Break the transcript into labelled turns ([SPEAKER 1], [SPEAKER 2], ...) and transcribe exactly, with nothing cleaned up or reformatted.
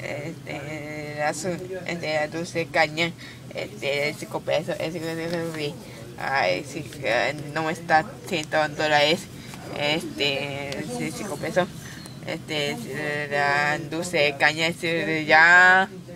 [SPEAKER 1] este, la, su- este, la dulce caña, este, cinco pesos, es cinco pesos, ay, sí, eh, no está cien dólares, este, sí, cinco pesos, este, la dulce caña es ya